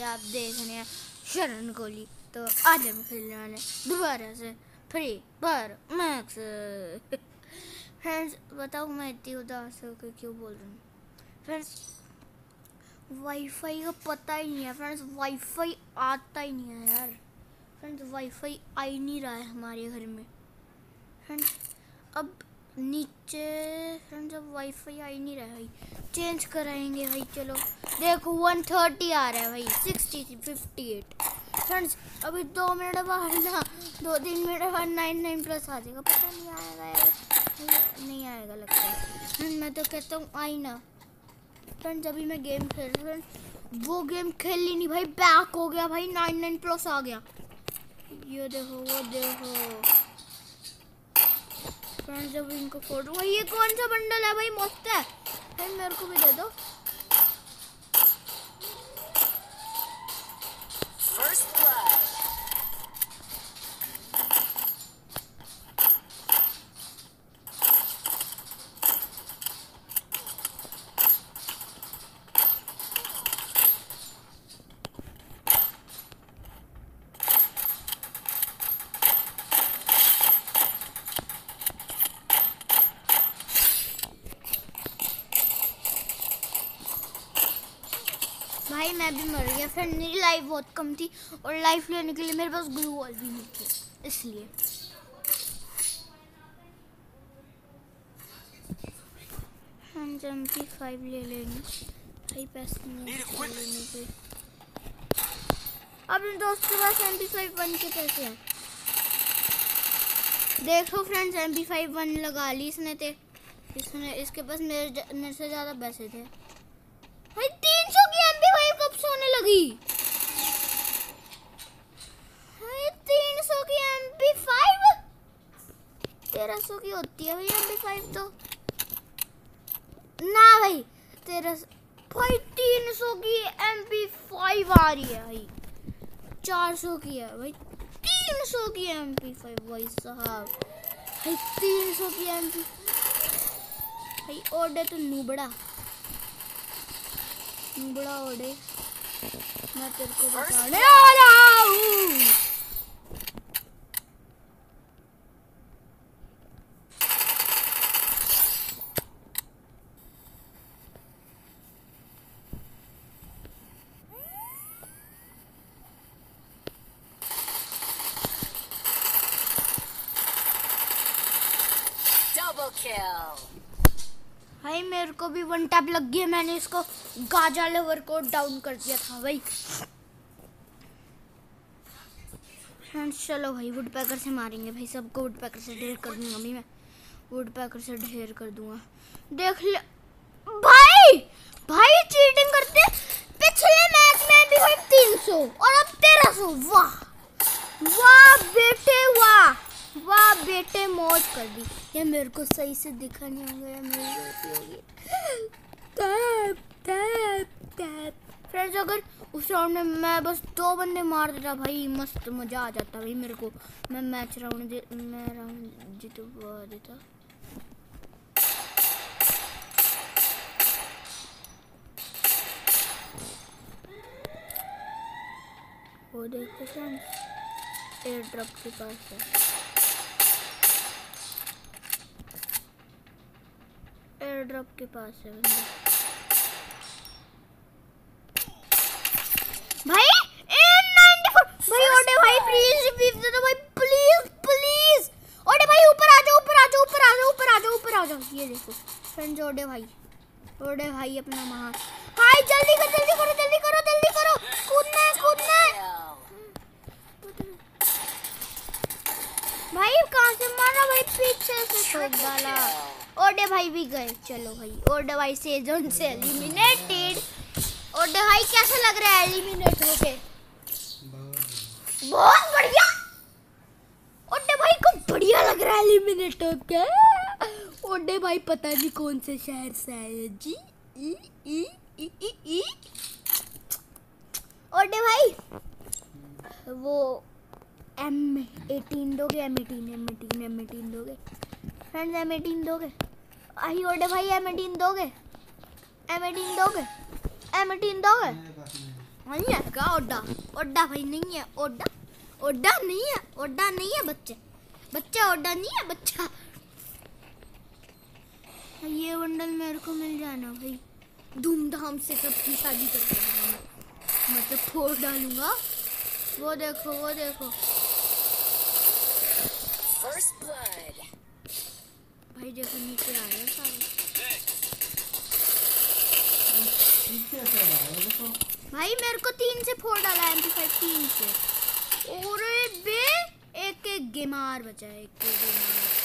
आप देख रहे हैं शरण कोहली। तो आज हम खेलने वाले दोबारा से फ्री फायर मैक्स। फ्रेंड्स बताओ मैं इतनी उदास होकर क्यों बोल रही हूँ। फ्रेंड्स वाईफाई का पता ही नहीं है। फ्रेंड्स वाईफाई आता ही नहीं है यार। फ्रेंड्स वाईफाई आ ही नहीं रहा है हमारे घर में। फ्रेंड्स अब नीचे फ्रेंड्स अब वाईफाई आ ही नहीं रहा है भाई। चेंज कराएंगे भाई। चलो देखो 130 आ रहा है भाई, 60 58। फ्रेंड्स अभी 2 मिनट बाद ना 2-3 मिनट बाद 99 प्लस आ जाएगा। पता नहीं आएगा यार, नहीं आएगा लगता है। मैं तो कहता हूँ आई ना। फ्रेंड्स अभी मैं गेम खेल रहा हूँ, वो गेम खेल ली नहीं भाई, बैक हो गया भाई, 99 प्लस आ गया। ये देखो वो देखो फ्रेंड्स। जब इनको खोल रहा हूँ, ये कौन सा बंडल है भाई, मस्त है फ्रेंड, मेरे को भी दे दो। भाई मैं भी मर गया फ्रेंड, मेरी लाइफ बहुत कम थी और लाइफ लेने के लिए मेरे पास ग्लू वॉल भी नहीं थी, इसलिए। हम MP5 ले लेंगे भाई, पैसे नहीं लेने के। अपने दोस्त के पास MP5 1 के पैसे हैं। देखो फ्रेंड्स MP5 1 लगा ली इसने इसके पास मेरे से ज़्यादा पैसे थे भाई। 300 की MP5 कब से होने लगी भाई? 300 की MP5 1300 की होती है भाई MP5 तो ना भाई। 1300 भाई 300 की MP5 आ रही है भाई, 400 की है भाई, 300 की MP5 भाई साहब भाई, 300 की MP भाई। ओडे तो नूबड़ा ओडे, मैं तेरे को बताने आ रहा हूँ। Double kill. भाई मेरे को भी 1 टैप लग गया, मैंने इसको गाजा लेवर को डाउन कर दिया था भाई। फ्रेंड्स चलो भाई वुड पैकर से मारेंगे भाई, सबको वुड पैकर से ढेर कर दूंगा भाई, मैं वुड पैकर से ढेर कर दूंगा। देख ले भाई चीटिंग करते। पिछले मैच में भी भाई 300 और अब 1300। वाह बेटे वाह बेटे, मौज कर दी। ये मेरे को सही से दिखा नहीं होगा, मेरी गलती होगी। फ्रेंड्स अगर उस राउंड में मैं बस 2 बंदे मार देता भाई, मस्त मजा आ जाता भाई मेरे को। मैं राउंड जितवा देता। वो देखो फ्रेंड्स एयर ड्रॉप के पास है, एयर ड्रॉप के पास है बंदा भाई। 94 भाई। ओडे भाई प्लीज रिवीव दे दो भाई, प्लीज। ओडे भाई ऊपर आ जाओ। ये देखो फ्रेंड्स ओडे भाई अपना महान भाई, जल्दी करो। कूदना है भाई। कहाँ से मारा भाई? पीछे से ठोक डाला। ओडे भाई भी गए। चलो भाई ओडे भाई से जोन से एलिमिनेटेड। ओडे भाई कैसा लग रहा है एलिमिनेट होके? बहुत बढ़िया। ओडे भाई को बढ़िया लग रहा है एलिमिनेट होके। ओडे भाई पता नहीं कौन से शहर से आए जी। ओडे भाई वो M18 दोगे? M18 दोगे फ्रेंड्स? M18 दोगे? आई ओडे भाई M18 दोगे? नहीं है क्या ओडा? ओडा भाई नहीं है ओडा। ओडा नहीं है, ओडा नहीं है बच्चे, बच्चा ओडा नहीं है बच्चा। ये बंडल मेरे को मिल जाना भाई, धूमधाम से सबकी शादी कर दूंगा, मतलब फोड़ डालूंगा। वो देखो वो देखो First blood. भाई, देखो नीचे आ रहे हैं सारे भाई। मेरे को 3 से फोड़ डाला है, MP5 3 से। और बे एक गेमार बचा है, एक गेमार।